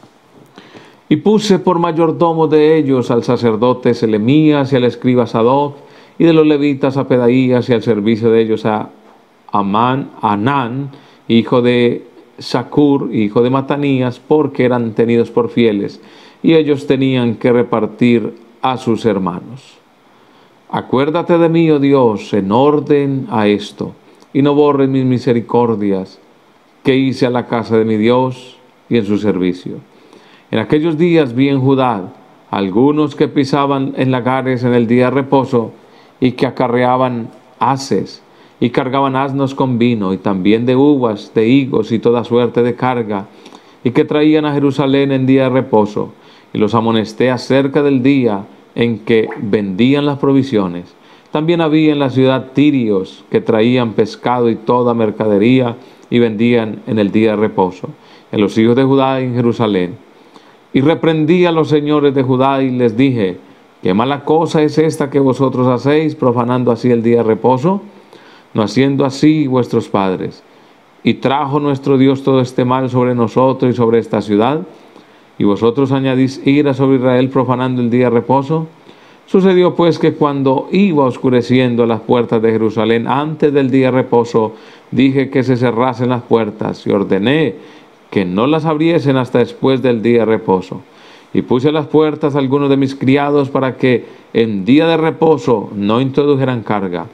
Speaker 1: Y puse por mayordomo de ellos al sacerdote Selemías y al escriba Sadoc, y de los levitas a Pedaías, y al servicio de ellos a Amán, Anán, hijo de Sacur, hijo de Matanías, porque eran tenidos por fieles, y ellos tenían que repartir a sus hermanos. Acuérdate de mí, oh Dios, en orden a esto, y no borres mis misericordias que hice a la casa de mi Dios y en su servicio. En aquellos días vi en Judá algunos que pisaban en lagares en el día de reposo, y que acarreaban haces, y cargaban asnos con vino, y también de uvas, de higos, y toda suerte de carga, y que traían a Jerusalén en día de reposo, y los amonesté acerca del día en que vendían las provisiones. También había en la ciudad tirios que traían pescado y toda mercadería, y vendían en el día de reposo, en los hijos de Judá en Jerusalén. Y reprendí a los señores de Judá y les dije: ¿qué mala cosa es esta que vosotros hacéis, profanando así el día de reposo? No haciendo así vuestros padres. Y trajo nuestro Dios todo este mal sobre nosotros y sobre esta ciudad, y vosotros añadís ira sobre Israel, profanando el día de reposo. Sucedió pues que cuando iba oscureciendo las puertas de Jerusalén antes del día de reposo, dije que se cerrasen las puertas, y ordené que no las abriesen hasta después del día de reposo. Y puse a las puertas a algunos de mis criados para que en día de reposo no introdujeran carga.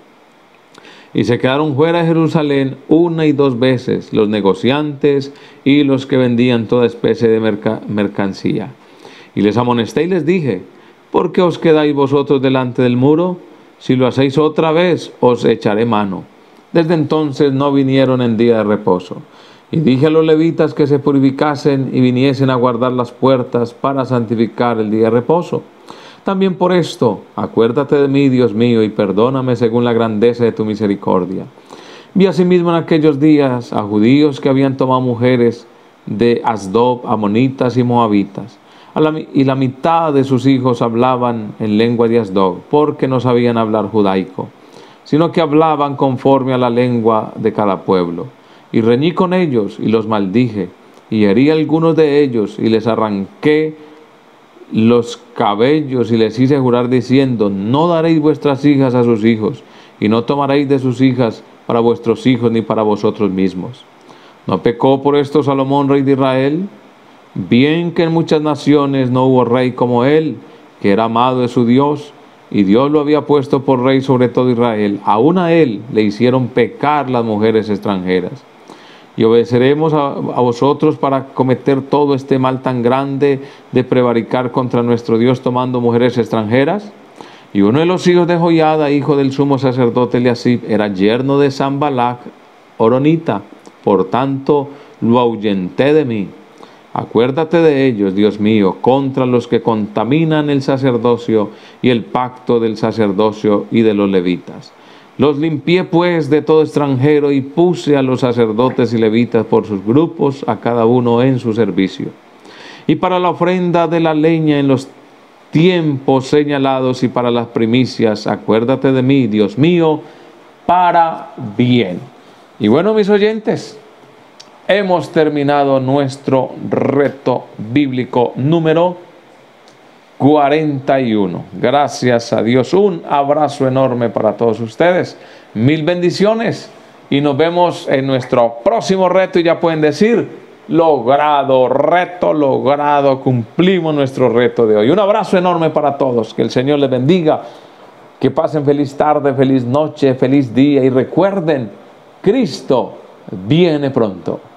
Speaker 1: Y se quedaron fuera de Jerusalén una y dos veces los negociantes y los que vendían toda especie de merca mercancía. Y les amonesté y les dije: ¿por qué os quedáis vosotros delante del muro? Si lo hacéis otra vez, os echaré mano. Desde entonces no vinieron en día de reposo. Y dije a los levitas que se purificasen y viniesen a guardar las puertas para santificar el día de reposo. También por esto, acuérdate de mí, Dios mío, y perdóname según la grandeza de tu misericordia. Vi asimismo en aquellos días a judíos que habían tomado mujeres de Asdod, amonitas y moabitas, a la, y la mitad de sus hijos hablaban en lengua de Asdod, porque no sabían hablar judaico, sino que hablaban conforme a la lengua de cada pueblo. Y reñí con ellos y los maldije, y herí a algunos de ellos, y les arranqué los cabellos y les hice jurar diciendo: no daréis vuestras hijas a sus hijos, y no tomaréis de sus hijas para vuestros hijos ni para vosotros mismos. ¿No pecó por esto Salomón, rey de Israel? Bien que en muchas naciones no hubo rey como él, que era amado de su Dios, y Dios lo había puesto por rey sobre todo Israel. Aún a él le hicieron pecar las mujeres extranjeras. Y obedeceremos a, a vosotros para cometer todo este mal tan grande de prevaricar contra nuestro Dios tomando mujeres extranjeras. Y uno de los hijos de Joiada, hijo del sumo sacerdote Eliasib, era yerno de Sanballat horonita. Por tanto, lo ahuyenté de mí. Acuérdate de ellos, Dios mío, contra los que contaminan el sacerdocio y el pacto del sacerdocio y de los levitas. Los limpié pues de todo extranjero y puse a los sacerdotes y levitas por sus grupos, a cada uno en su servicio. Y para la ofrenda de la leña en los tiempos señalados y para las primicias, acuérdate de mí, Dios mío, para bien. Y bueno, mis oyentes, hemos terminado nuestro reto bíblico número cuarenta y uno. Gracias a Dios. Un abrazo enorme para todos ustedes. Mil bendiciones y nos vemos en nuestro próximo reto y ya pueden decir, logrado, reto logrado, cumplimos nuestro reto de hoy. Un abrazo enorme para todos, que el Señor les bendiga, que pasen feliz tarde, feliz noche, feliz día y recuerden, Cristo viene pronto.